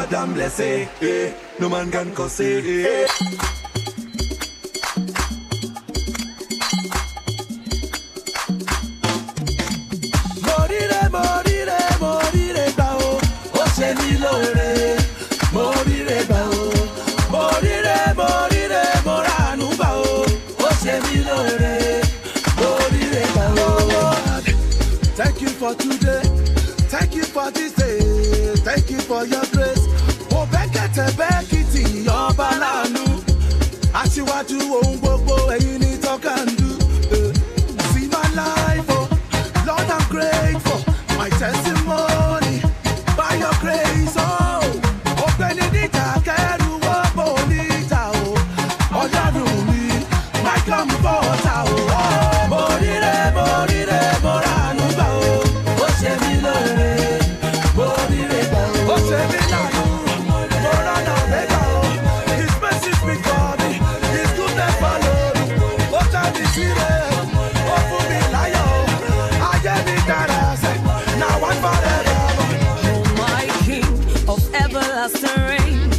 God damn blessé, no man can cause it. Moriré bao, ó ṣe mí lóore. Moriré bao, moriré, mo ránú bao, ó ṣe mí lóore. Moriré bao. Thank you for today, thank you for this day, thank you for your grace. Mo bẹ́kẹ̀tẹ̀ bẹ́kìtì ọba láàánú, aṣíwájú ohun gbogbo ẹ̀yin ni tọ́kàndú. See my life, oh Lord, I'm grateful. My testimony, by your grace, oh. Open the kẹ́rù wọ́pọ̀ níta, oh. Ọlọ́run mi, my comforter, oh. Moriré, mo ránú gbà, oh. Ó ṣe mí lóore. Moriré gbà, oh. Ó ṣe mí láàánú. Mo ránú gbà, oh. His mercy speak for me. His goodness follow me. Ó já mi sílẹ̀. Ó fún mi láyọ̀. Ayé mi dára sẹ́. Now and forever. Oh my King of everlasting reign,